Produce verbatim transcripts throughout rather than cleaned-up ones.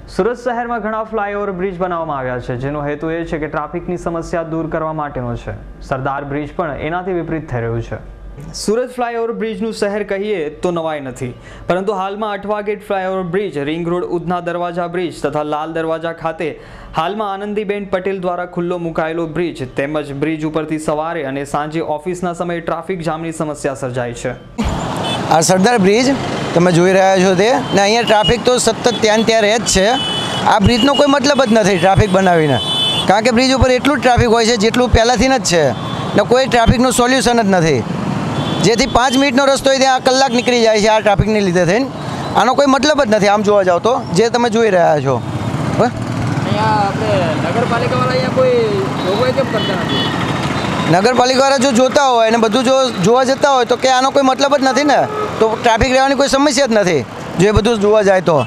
સુરત શહેરમાં ઘણા flyover bridge બનાવવામાં આવ્યા છે, જેનો હેતુ એ છે કે ટ્રાફિકની સમસ્યા દૂર કરવા માટેનો છે. સરદાર બ્રિજ પણ એનાથી વિપરીત થઈ રહ્યું છે. સુરત ફ્લાયઓવર બ્રિજનું શહેર કહીએ તો નવાઈ નથી, પરંતુ હાલમાં Athwa gate flyover bridge, ring road Udhna Darwaja bridge તથા લાલ દરવાજા ખાતે હાલમાં આનંદીબેન પટેલ દ્વારા ખુલ્લો મુકાયેલો બ્રિજ તેમજ બ્રિજ ઉપરથી સવારે અને સાંજે ઓફિસના સમયે ટ્રાફિક જામની સમસ્યા સર્જાય છે. આ સરદાર બ્રિજ તમે જોઈ રહ્યા છો તે ને અહીંયા ટ્રાફિક તો સતત ત્યાં ત્યાં રહે જ છે. આ બ્રિજનો કોઈ મતલબ જ નથી ટ્રાફિક બનાવીને, કારણ કે બ્રિજ ઉપર એટલું જ ટ્રાફિક હોય છે જેટલું પહેલાંથી જ છે ને કોઈ ટ્રાફિકનું સોલ્યુશન જ નથી. જેથી પાંચ મિનિટનો રસ્તો હોય ત્યાં કલાક નીકળી જાય છે આ ટ્રાફિકને લીધે થઈને. આનો કોઈ મતલબ જ નથી આમ જોવા જાઓ તો, જે તમે જોઈ રહ્યા છો. અહીંયા આપણે નગરપાલિકાવાળા અહીંયા કોઈ જોગવાઈ કેમ કરતા નથી? નગરપાલિકાવાળા જો જોતા હોય અને બધું જો જોવા જતા હોય તો કે આનો કોઈ મતલબ જ નથી ને, તો ટ્રાફિક રહેવાની કોઈ સમસ્યા જ નથી જો એ બધું જોવા જાય તો.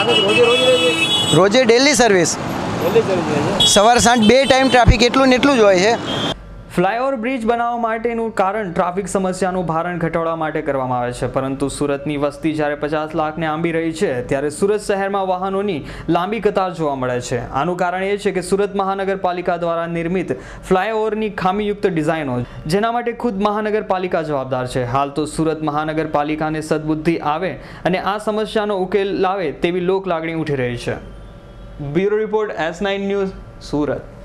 રોજે ડેલી સર્વિસ, સવાર સાંજ બે ટાઈમ ટ્રાફિક એટલું ને એટલું જ હોય છે. ફ્લાયઓવર બ્રિજ બનાવવા માટેનું કારણ ટ્રાફિક સમસ્યાનું ભારણ ઘટાડવા માટે કરવામાં આવે છે, પરંતુ સુરતની વસ્તી જ્યારે પચાસ લાખને આંબી રહી છે ત્યારે સુરત શહેરમાં વાહનોની લાંબી કતાર જોવા મળે છે. આનું કારણ એ છે કે સુરત મહાનગરપાલિકા દ્વારા નિર્મિત ફ્લાયઓવરની ખામીયુક્ત ડિઝાઇનો, જેના માટે ખુદ મહાનગરપાલિકા જવાબદાર છે. હાલ તો સુરત મહાનગરપાલિકાને સદબુદ્ધિ આવે અને આ સમસ્યાનો ઉકેલ લાવે તેવી લોક લાગણી ઉઠી રહી છે. Bureau report S nine news, Surat.